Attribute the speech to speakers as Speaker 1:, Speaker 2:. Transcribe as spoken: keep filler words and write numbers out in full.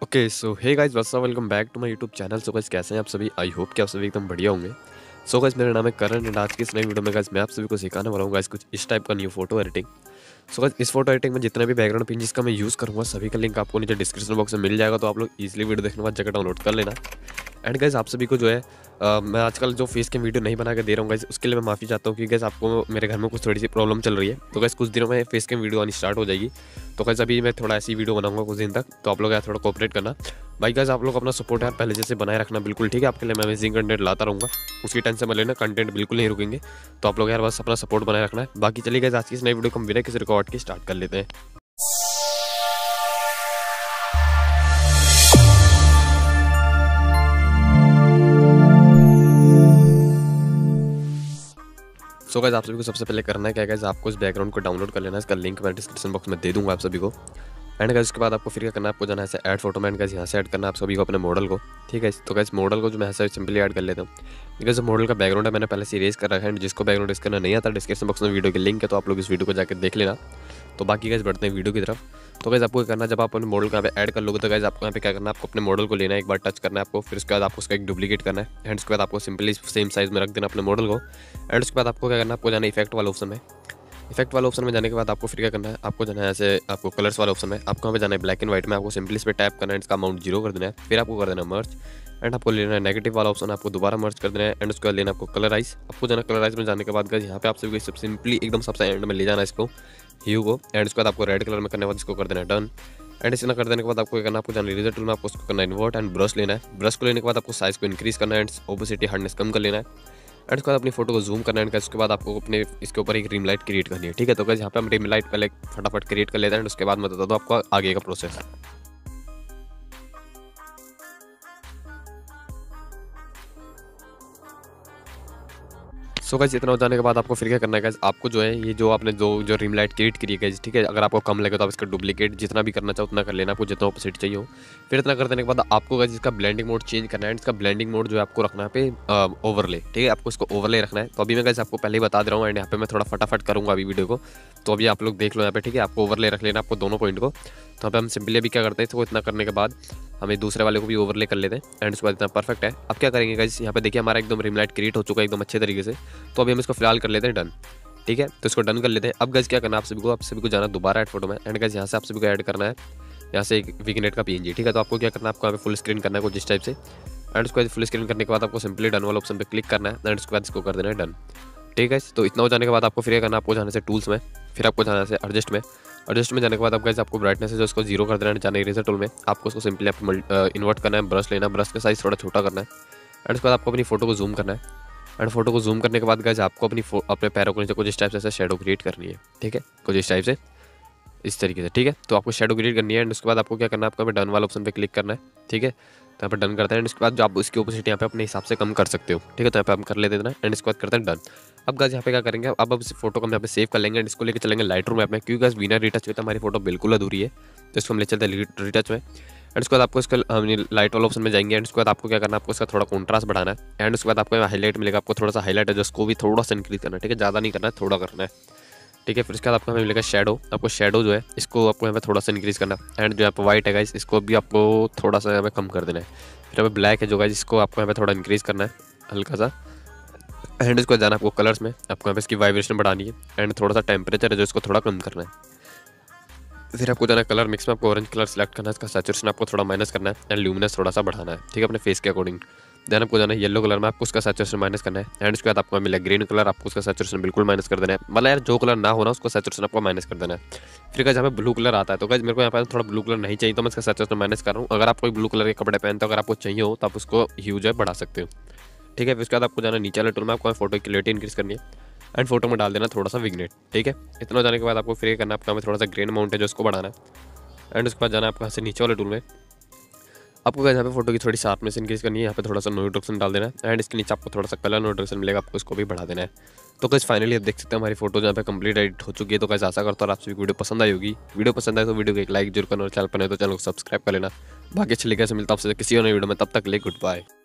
Speaker 1: Okay so hey guys what's up welcome back to my YouTube channel. So guys कैसे हैं आप सभी? I hope कि आप सभी एकदम बढ़िया होंगे। सो गाइस मेरा नाम है करण एंड आज की इस नई वीडियो में गाइस मैं आप सभी को सिखाने वाला हूँ गाइस कुछ इस टाइप का new photo editing. So guys इस फोटो एडिटिंग में जितने भी बैकग्राउंड पिन जिसका मैं यूज़ करूँगा सभी का लिंक आपको नीचे डिस्क्रिप्शन बॉक्स में मिल जाएगा, तो आप लोग इजीली वीडियो देखने के बाद जगह डाउनलोड कर लेना। एंड गाइस आप सभी को जो है अ, मैं आजकल जो फेस कैम वीडियो नहीं बना के दे रहा हूँ गाइस, उसके लिए मैं माफ़ी चाहता हूँ कि गाइस आपको मेरे घर में कुछ थोड़ी सी प्रॉब्लम चल रही है। तो गाइस कुछ दिनों में फेस कैम वीडियो आनी स्टार्ट हो जाएगी। तो गाइस अभी मैं थोड़ा ऐसी वीडियो बनाऊंगा कुछ दिन तक, तो आप लोग यार थोड़ा कोऑपरेट करना। भाई गाइस आप लोग अपना सपोर्ट यार पहले जैसे बनाए रखना, बिल्कुल ठीक है। आपके लिए मैं अमेजिंग कंटेंट लाता रहूँगा, उसकी टेंशन में लेना, कंटेंट बिल्कुल नहीं रुकेंगे। तो आप लोग यार बस अपना सपोर्ट बनाए रखना है। बाकी चलिए गाइस आज की इस नई वीडियो को हम बिना किसी रिकॉर्ड के स्टार्ट कर लेते हैं। सो गाइस आप सभी को सबसे पहले करना है क्या गाइस, आपको इस बैकग्राउंड को डाउनलोड कर लेना है। इसका लिंक मैं डिस्क्रिप्शन बॉक्स में दे दूंगा आप सभी को। एंड गाइस उसके बाद आपको फिर क्या करना है, आपको जाना है ऐड फोटो में। एंड गाइस यहाँ से ऐड करना है आप सभी को अपने मॉडल को, ठीक है। तो गाइस मॉडल को जो मैं ऐसे सिंपली ऐड कर लेता हूँ। बिकॉज मॉडल का बैकग्राउंड है मैंने पहले से इरेज कर रखा है। जिसको बैकग्राउंड इरेज करना नहीं आता डिस्क्रिप्शन बॉक्स में वीडियो की लिंक है, तो आप लोग इस वीडियो को जाकर देख लेना। तो बाकी गाइस बढ़ते हैं वीडियो की तरफ। तो गाइस आपको क्या करना है, जब आप अपने मॉडल को यहाँ पे ऐड कर लोगे तो गाइस आपको यहाँ पे क्या करना है, आपको अपने मॉडल को लेना है, एक बार टच करना है आपको। फिर उसके बाद आपको उसका एक डुप्लीकेट करना है। एंड उसके बाद आपको सिंपली सेम साइज में रख देना अपने मॉडल को। एंड उसके बाद आपको क्या करना है, आपको जाना इफेक्ट वाला ऑप्शन में। इफेक्ट वाले ऑप्शन में जाने के बाद आपको फिर क्या करना है, आपको जाना है ऐसे आपको कलर्स वाले ऑप्शन में, आपको यहाँ पे जाना है ब्लैक एंड व्हाइट में। आपको सिंपली इस पर टैप करना है, इसका अमाउंट जीरो कर देना है। फिर आपको कर देना है मर्ज। एंड आपको लेना है नेगेटिव वाला ऑप्शन, आपको दोबारा मर्ज कर देना है। एंड उसके बाद लेना आपको कलराइज। आपको जाना कलराइज में जाने के बाद यहाँ पे आप सभी को सिंपली एकदम सबसे एंड में ले जाना है इसको ह्यू को। एंड उसके बाद आपको रेड कलर में करने के बाद इसको कर देना है डन। एंड इतना कर देने के बाद आपको क्या करना है, आपको जाना इरेजर टूल में, आपको उसको करना है इन्वर्ट। एंड ब्रश लेना है। ब्रश को लेने के बाद आपको साइज को इंक्रीज करना है एंड ओपेसिटी हार्डनेस कम कर लेना है। एंड उसके बाद अपनी फोटो को जूम करना है। उसके बाद आपको अपने इसके ऊपर एक रिम लाइट क्रिएट करनी है, ठीक है। तो गाइस यहाँ पे हम रिम लाइट पहले फटाफट क्रिएट कर लेते हैं। उसके बाद मैं बता दूँ आपको आगे का प्रोसेस। सो गाइस इतना हो जाने के बाद आपको फिर क्या करना है गाइस, आपको जो है ये जो आपने जो जो रिम लाइट क्रिएट करी है गाइस, ठीक है। अगर आपको कम लगे तो आप इसका डुप्लीकेट जितना भी करना चाहो उतना कर लेना, आपको जितना ऑपोजिट चाहिए हो। फिर इतना कर देने के बाद आपको गाइस इसका ब्लेंडिंग मोड चेंज करना है। इसका ब्लेंडिंग मोड जो है आपको रखना है पे ओवरले, ठीक है। आपको इसको ओवरले रखना है। तो अभी मैं गाइस आपको पहले ही बता दे रहा हूँ। एंड यहाँ पे मैं थोड़ा फटाफट करूँगा अभी वीडियो को, तो अभी आप लोग देख लो यहाँ पे, ठीक है। आपको ओवरले रख लेना आपको दोनों पॉइंट को। तो यहाँ पे हम सिंपली अभी क्या करते हैं, तो इतना करने के बाद हमें दूसरे वाले को भी ओवरले कर लेते हैं। एंड उसके बाद इतना परफेक्ट है। अब क्या करेंगे गाइस, यहाँ पे देखिए हमारा एकदम रिम लाइट क्रिएट हो चुका है एकदम अच्छे तरीके से। तो अभी हम इसको फिलहाल कर लेते हैं डन, ठीक है। तो इसको डन कर लेते हैं। अब गाइस क्या करना है, आप सभी को आप सभी को जाना दोबारा ऐड फोटो में। एंड गाइस यहाँ से आप सभी को ऐड करना है यहाँ से एक विगनेट का पीएनजी, ठीक है। तो आपको क्या करना है, आपको यहाँ पे फुल स्क्रीन करना है कुछ इस टाइप से। एंड उसके बाद फुल स्क्रीन करने के बाद आपको सिंपली डन वाला ऑप्शन पे क्लिक करना है। एंड उसके बाद इसको कर देना है डन, ठीक है। तो इतना हो जाने के बाद आपको फिर करना है, आपको जाने से टूल्स में, फिर आपको जाना से एडजस्ट में। एडजस्ट में जाने के बाद आप गाइस आपको ब्राइटनेस है जो उसको जीरो कर देना है। जाना इरेजर टूल में, आपको उसको सिंपली आप इन्वर्ट करना है, ब्रश लेना, ब्रश का साइज थोड़ा छोटा करना है। एंड उसके बाद आपको अपनी फोटो को जूम करना है। एंड फोटो को जूम करने के बाद गाइस आपको अपनी अपने पैरों को नीचे कुछ इस टाइप से ऐसे शेडो क्रिएट करनी है, ठीक है। कुछ इस टाइप से इस तरीके से, ठीक है। तो आपको शेडो क्रिएट करनी है। एंड उसके बाद आपको क्या करना है, आपको डन वाला ऑप्शन पे क्लिक करना है, ठीक है। तो यहाँ पर डन करते हैं। एंड उसके बाद जो आप उसकी ओपोसिटी यहाँ पे अपने हिसाब से कम कर सकते हो, ठीक है। तो यहाँ पे हम कर लेते हैं ना। एंड इसके बाद करते हैं डन। अब गाइस यहाँ पे क्या करेंगे, अब अब इस फोटो को हम यहाँ पे सेव कर लेंगे। एंड इसको लेकर चलेंगे लाइट रूम ऐप में, क्योंकि गाइस बिना रिटच हुए तो हमारी फोटो बिल्कुल अधूरी है। तो इसको हम ले चलते हैं रिटच में। एंड उसके बाद आपको इसका लाइट वाला ऑप्शन में जाएंगे। एंड उसके बाद आपको क्या करना है, आपको इसका थोड़ा कॉन्ट्रास्ट बढ़ाना है। एंड उसके बाद आपको हाईलाइट मिलेगा, आपको थोड़ा सा हाईलाइट है जिसको भी थोड़ा सा इंक्रीज करना है, ठीक है। ज़्यादा नहीं करना है, थोड़ा करना है, ठीक है। फिर उसके बाद आपको हमें मिलेगा शेडो। आपको शेडो जो है इसको आपको यहाँ पे थोड़ा सा इंक्रीज करना है। एंड जो यहाँ पे वाइट है गाइस इसको भी आपको थोड़ा सा यहाँ पे कम कर देना है। फिर यहाँ पे ब्लैक है जो गाइस इसको आपको यहाँ पे थोड़ा इंक्रीज करना है हल्का सा। एंड इसको जाना आपको कलर्स में, आपको यहाँ पे इसकी वाइब्रेशन बढ़ानी है। एंड थोड़ा सा टेम्परेचर है जो इसको थोड़ा कम करना है। फिर आपको जाना कलर मिक्स में, आपको ऑरेंज कलर सेलेक्ट करना है, इसका सैचुरेशन आपको थोड़ा माइनस करना है। एंड ल्यूमिनस थोड़ा सा बढ़ाना है, ठीक है, अपने फेस के अकॉर्डिंग। देन आपको जाना है येलो कलर में, आपको उसका सैचुरेशन माइनस करना है। एंड उसके बाद आपको मिला ग्रीन कलर, आपको उसका सैचुरेशन बिल्कुल माइनस कर देना है। मतलब यार जो कलर ना होना उसको सैचुरेशन आपको माइनस कर देना है। फिर गाइस यहाँ पे ब्लू कलर आता है, तो गाइस मेरे को यहाँ पे थोड़ा ब्लू कलर नहीं चाहिए तो मैं इसका सैचुरेशन माइनस कर रहा हूँ। अगर आप कोई ब्लू कलर के कपड़े पहनते हो, अगर आपको चाहिए हो तो आप उसको ह्यू जो है बढ़ा सकते हो, ठीक है। फिर उसके बाद आपको जाना नीचे वाले टूल में, आपको फोटो की क्लियरिटी इंक्रीज करनी है। एंड फोटो में डाल देना थोड़ा सा विगनेट, ठीक है। इतना हो जाने के बाद आपको फिर करना है, आपका थोड़ा सा ग्रेन अमाउंट है जो उसको बढ़ाना है। एंड उसके बाद जाना है आपको यहाँ से नीचे वाले टूल में, आपको यहाँ पे फोटो की थोड़ी शार्पनेस इंक्रीज करनी है। यहाँ पे थोड़ा सा नो रिडक्शन डाल देना है। एंड इसके नीचे आपको थोड़ा सा कलर नो रिडक्शन मिलेगा, आपको इसको भी बढ़ा देना है। तो गाइस फाइनली आप देख सकते हैं हमारी फोटो यहाँ पे कंप्लीट एडिट हो चुकी है। तो गाइस आशा करता हूँ आप सभी वीडियो पसंद आई होगी। वीडियो पसंद आए तो वीडियो को एक लाइक जरूर करना और चैनल पर नहीं तो चैनल को सब्सक्राइब कर लेना। बाकी अच्छी लगे से मिलता है आपसे किसी और नई वीडियो में, तब तक ले गुड बाय।